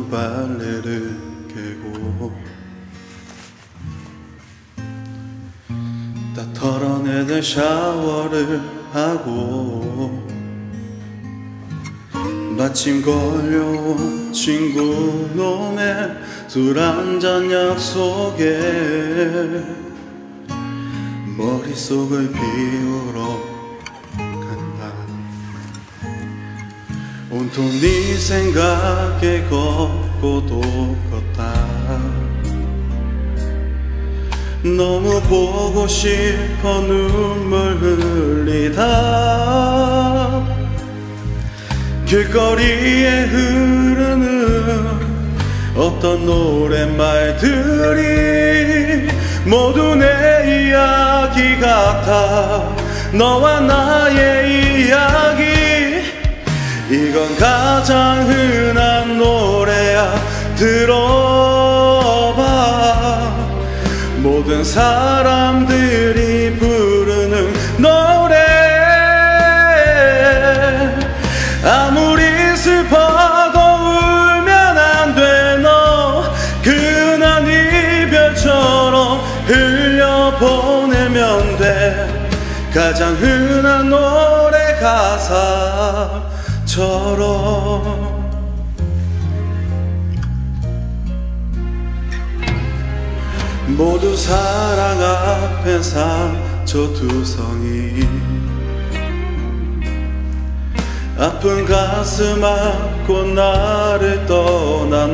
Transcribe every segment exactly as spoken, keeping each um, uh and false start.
빨래를 개고 다 털어내는 샤워를 하고 마침 걸려온 친구 놈의 술 한잔 약속에 머릿속을 비우러 간다. 온통 네 생각에 걷고 또 걷다. 너무 보고 싶어 눈물 흘리다. 길거리에 흐르는 어떤 노랫말들이 모두 내 이야기 같아. 너와 나의 이야기. 이건 가장 흔한 노래야. 들어봐. 모든 사람들이 부르는 노래. 아무리 슬퍼도 울면 안 돼. 너 그날 이별처럼 흘려보내면 돼. 가장 흔한 노래 가사처럼. 모두 사랑 앞엔 상처투성이. 아픈 가슴 안고 나를 떠난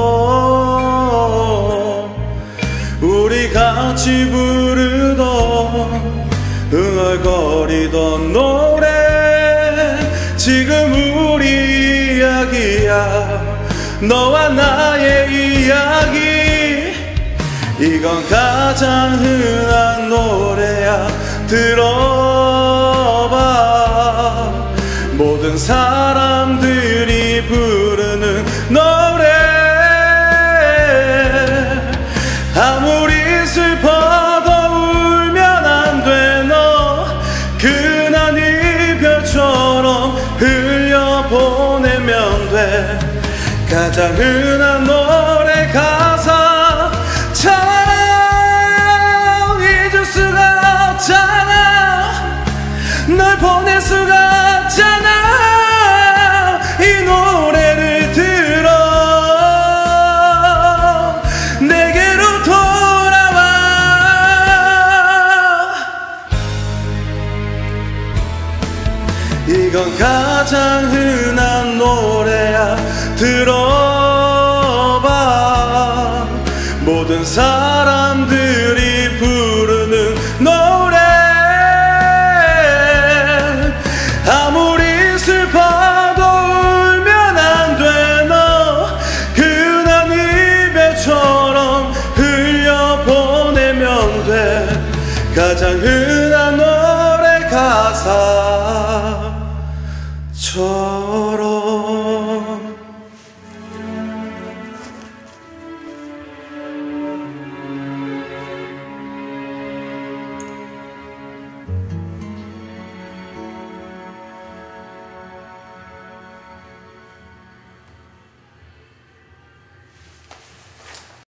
너. 우리 같이 부르던 흥얼거리던 노래. 지금 우리 이야기야. 너와 나의 이야기. 이건 가장 흔한 노래야. 들어봐. 모든 사람들이 부르는 노래. 아무리 슬퍼도 울면 안 돼. 너 그날 이별처럼 흘려보내면 돼. 가장 흔한 노래 가사 처럼. 잊을 수가 없잖아. 널 보낼 수가 없잖아. 이 노래를 들어 내게로 돌아와. 이건 가장 흔한 노래야. 들어봐. 모든 사람들이 부르는 노래. 아무리 슬퍼도 울면 안 돼. 너 그날 이별처럼 흘려보내면 돼. 가장 흔한 노래 가사